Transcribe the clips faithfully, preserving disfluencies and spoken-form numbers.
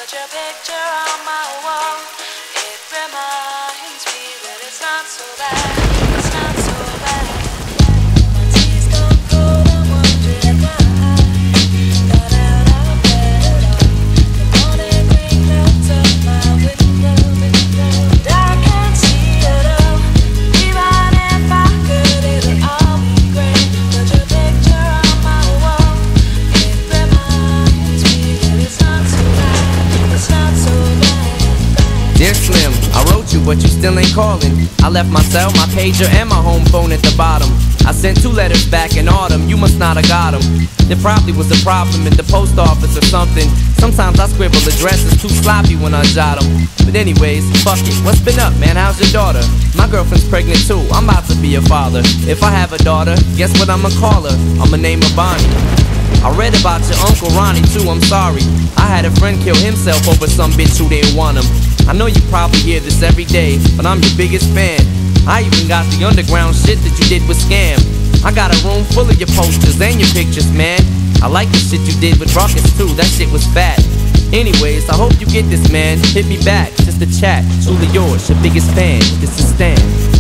Put your picture on my wall. It reminds me that it's not so bad. It's not so bad. My tea's gone cold. I'm wondering why I got out of bed at all. The morning rain clouds up my window, and I can't see it all. Even if I could, it'll all be great. Put your picture on my wall. It reminds me that it's not so bad. It's not so bad. Dear Slim, I wrote you, but you still ain't calling. I left my cell, my pager, and my home phone at the bottom. I sent two letters back in autumn, you must not have got them. There probably was a problem in the post office or something. Sometimes I scribble addresses too sloppy when I jot them. But anyways, fuck it, what's been up, man? How's your daughter? My girlfriend's pregnant too, I'm about to be a father. If I have a daughter, guess what I'ma call her? I'ma name her Bonnie. I read about your Uncle Ronnie too, I'm sorry. I had a friend kill himself over some bitch who didn't want him. I know you probably hear this every day, but I'm your biggest fan. I even got the underground shit that you did with Scam. I got a room full of your posters and your pictures, man. I like the shit you did with Ruckus too, that shit was fat. Anyways, I hope you get this, man. Hit me back, just a chat. Truly yours, your biggest fan. This is Stan.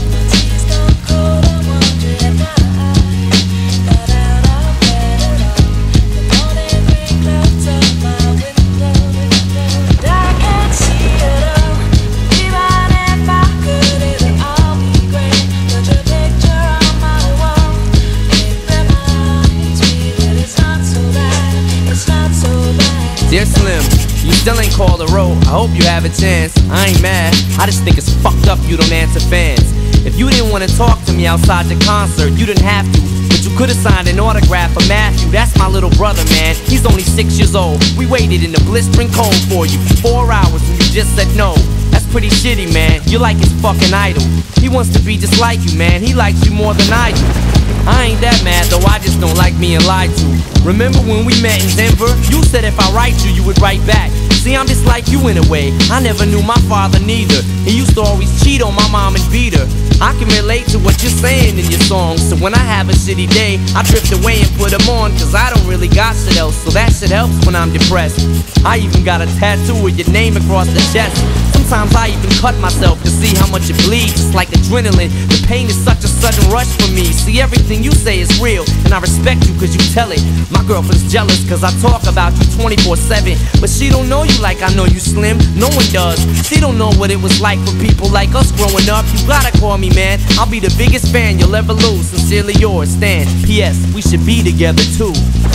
Dear Slim, you still ain't called a road. I hope you have a chance. I ain't mad, I just think it's fucked up you don't answer fans. If you didn't want to talk to me outside your concert, you didn't have to, but you could've signed an autograph for Matthew. That's my little brother, man, he's only six years old. We waited in the blistering cold for you Four hours and you just said no. That's pretty shitty, man, you're like his fucking idol. He wants to be just like you, man, he likes you more than I do. I ain't that mad though, I just don't like being lied to. Remember when we met in Denver? You said if I write you, you would write back. See, I'm just like you in a way, I never knew my father neither. He used to always cheat on my mom and beat her. I can relate to what you're saying in your songs. So when I have a shitty day, I drift away and put them on, cause I don't really got shit else. So that shit helps when I'm depressed. I even got a tattoo with your name across the chest. Sometimes I even cut myself to see how much it bleeds. It's like adrenaline, the pain is such a sudden rush for me. See, everything you say is real, and I respect you cause you tell it. My girlfriend's jealous cause I talk about you twenty-four seven. But she don't know you like I know you, Slim, no one does. She don't know what it was like for people like us growing up. You gotta call me, man, I'll be the biggest fan you'll ever lose. Sincerely yours, Stan. P S We should be together too.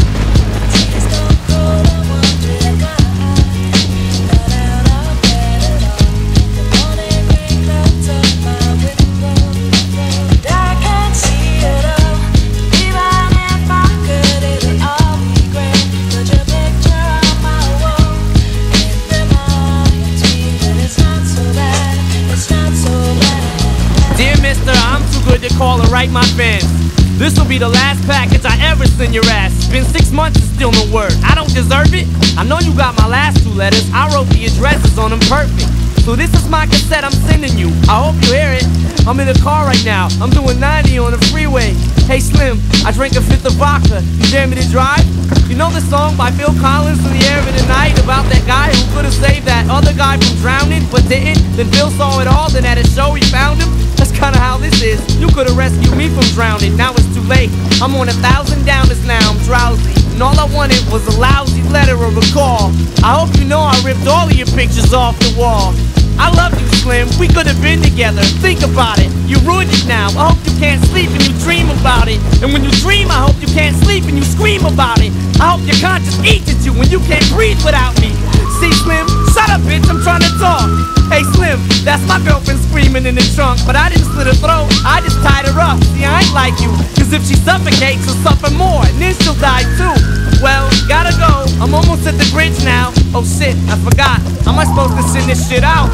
To call and write my fans. This will be the last package I ever send your ass. It's been six months and still no word. I don't deserve it. I know you got my last two letters. I wrote the addresses on them perfect. So this is my cassette I'm sending you. I hope you hear it. I'm in the car right now. I'm doing ninety on the freeway. Hey Slim, I drank a fifth of vodka. You dare me to drive? You know the song by Phil Collins, In the Air of the Night, about that guy who could have saved that other guy from drowning but didn't? Then Phil saw it all, then at a show he found him. That's kinda how this is. You could've rescued me from drowning, now it's too late. I'm on a thousand downers now, I'm drowsy. And all I wanted was a lousy letter or a call. I hope you know I ripped all of your pictures off the wall. I love you, Slim, we could've been together. Think about it, you ruined it now. I hope you can't sleep and you dream about it. And when you dream, I hope you can't sleep and you scream about it. I hope your conscience eats at you when you can't breathe without me. See, Slim, shut up, bitch, I'm trying to talk. Hey, Slim, that's my girlfriend screaming in the trunk. But I didn't slit her throat, I just tied her up. See, I ain't like you, cause if she suffocates, she'll suffer more, and then she'll die too. Well, gotta go, I'm almost at the bridge now. Oh shit, I forgot, how am I supposed to send this shit out?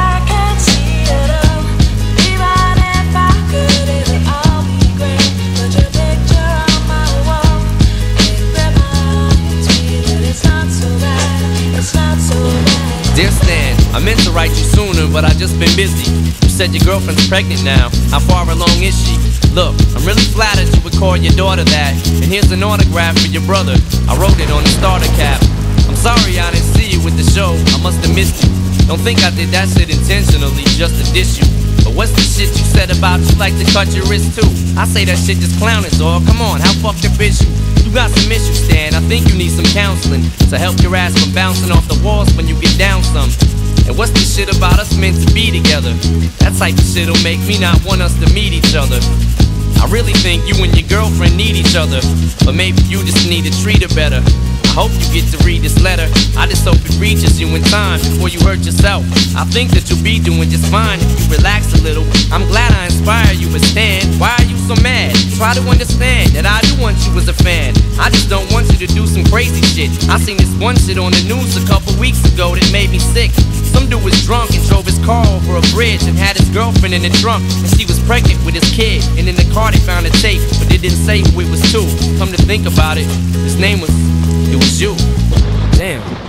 Put write you sooner, but I just been busy. You said your girlfriend's pregnant now. How far along is she? Look, I'm really flattered you would call your daughter that. And here's an autograph for your brother. I wrote it on the starter cap. I'm sorry I didn't see you with the show. I must have missed you. Don't think I did that shit intentionally just to diss you. But what's the shit you said about you like to cut your wrist too? I say that shit just clowning, dawg. Come on, how fucked up is you? You got some issues, Stan. I think you need some counseling to help your ass from bouncing off the walls when you get down some. And what's the shit about us meant to be together? That type of shit'll make me not want us to meet each other. I really think you and your girlfriend need each other, but maybe you just need to treat her better. I hope you get to read this letter. I just hope it reaches you in time before you hurt yourself. I think that you'll be doing just fine if you relax a little. I'm glad I inspire you, but Stan, why are you so mad? Try to understand that I do want you as a fan. I just don't want you to do some crazy shit. I seen this one shit on the news a couple weeks ago that made me sick. Some dude was drunk and drove his car over a bridge and had his girlfriend in the trunk, and she was pregnant with his kid. And in the car they found a tape, but they didn't say who it was to. Come to think about it, his name was, it was you. Damn.